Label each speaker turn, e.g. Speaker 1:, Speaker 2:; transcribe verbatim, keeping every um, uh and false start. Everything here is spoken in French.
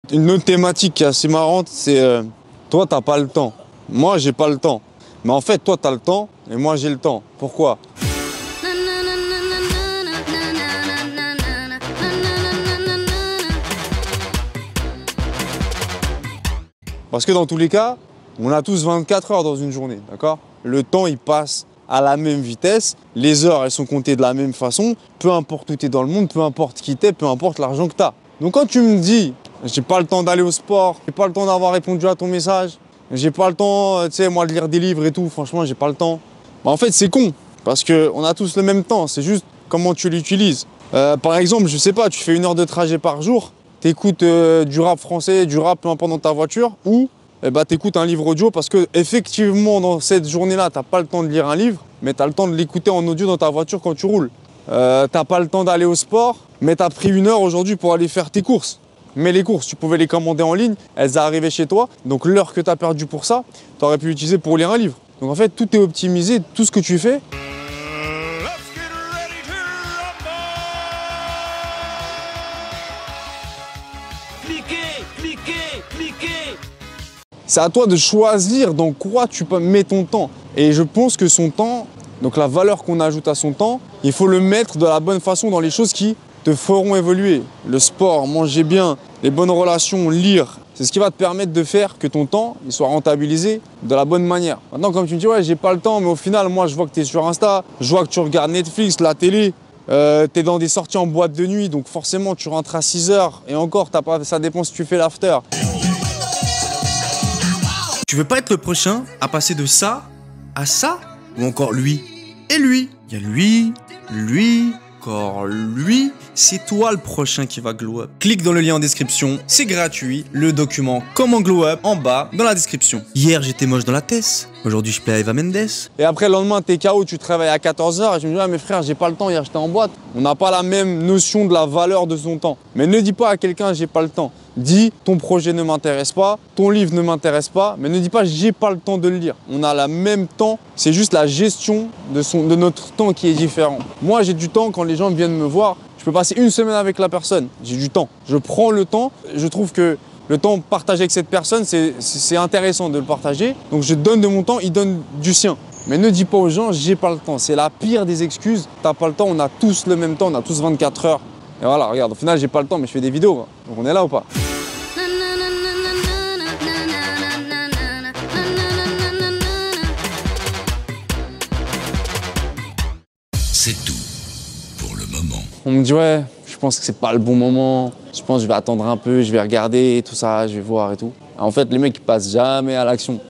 Speaker 1: Une autre thématique qui est assez marrante, c'est euh, toi, t'as pas le temps. Moi, j'ai pas le temps. Mais en fait, toi, t'as le temps et moi, j'ai le temps. Pourquoi? Parce que dans tous les cas, on a tous vingt-quatre heures dans une journée, d'accord? Le temps, il passe à la même vitesse. Les heures, elles sont comptées de la même façon. Peu importe où tu es dans le monde, peu importe qui t'es, peu importe l'argent que tu as. Donc quand tu me dis, j'ai pas le temps d'aller au sport, j'ai pas le temps d'avoir répondu à ton message, j'ai pas le temps, tu sais, moi, de lire des livres et tout, franchement, j'ai pas le temps. Bah, en fait, c'est con, parce qu'on a tous le même temps, c'est juste comment tu l'utilises. Euh, par exemple, je sais pas, tu fais une heure de trajet par jour, tu écoutes euh, du rap français, du rap peu importe dans ta voiture, ou eh ben, tu écoutes un livre audio parce que effectivement dans cette journée-là, tu n'as pas le temps de lire un livre, mais tu as le temps de l'écouter en audio dans ta voiture quand tu roules. Euh, tu n'as pas le temps d'aller au sport, mais tu as pris une heure aujourd'hui pour aller faire tes courses. Mais les courses, tu pouvais les commander en ligne, elles arrivaient chez toi, donc l'heure que tu as perdue pour ça, tu aurais pu l'utiliser pour lire un livre. Donc en fait, tout est optimisé, tout ce que tu fais.
Speaker 2: Cliquez, cliquez, cliquez.
Speaker 1: C'est à toi de choisir dans quoi tu peux mettre ton temps. Et je pense que son temps, donc la valeur qu'on ajoute à son temps, il faut le mettre de la bonne façon dans les choses qui te feront évoluer. Le sport, manger bien, les bonnes relations, lire, c'est ce qui va te permettre de faire que ton temps il soit rentabilisé de la bonne manière. Maintenant, comme tu me dis, ouais, j'ai pas le temps, mais au final, moi, je vois que tu es sur Insta, je vois que tu regardes Netflix, la télé, euh, tu es dans des sorties en boîte de nuit, donc forcément, tu rentres à six heures. Et encore, t'as pas, ça dépend si tu fais l'after.
Speaker 3: Tu veux pas être le prochain à passer de ça à ça? Ou encore lui et lui? Il y a lui, lui, encore lui. C'est toi le prochain qui va glow up. Clique dans le lien en description, c'est gratuit. Le document Comment glow up en bas dans la description. Hier j'étais moche dans la tête, aujourd'hui je plais à Eva Mendes.
Speaker 1: Et après le lendemain t'es K O, tu te réveilles à quatorze heures et je me dis ah mais frère j'ai pas le temps, hier j'étais en boîte. On n'a pas la même notion de la valeur de son temps. Mais ne dis pas à quelqu'un j'ai pas le temps. Dis ton projet ne m'intéresse pas, ton livre ne m'intéresse pas, mais ne dis pas j'ai pas le temps de le lire. On a le même temps, c'est juste la gestion de, son, de notre temps qui est différent. Moi j'ai du temps quand les gens viennent me voir. Je peux passer une semaine avec la personne, j'ai du temps. Je prends le temps, je trouve que le temps partagé avec cette personne, c'est intéressant de le partager. Donc je donne de mon temps, il donne du sien. Mais ne dis pas aux gens, j'ai pas le temps. C'est la pire des excuses. T'as pas le temps, on a tous le même temps, on a tous vingt-quatre heures. Et voilà, regarde, au final, j'ai pas le temps, mais je fais des vidéos. Donc on est là ou pas?
Speaker 2: C'est tout pour le moment.
Speaker 1: On me dit ouais, je pense que c'est pas le bon moment. Je pense que je vais attendre un peu, je vais regarder tout ça, je vais voir et tout. En fait, les mecs ils passent jamais à l'action.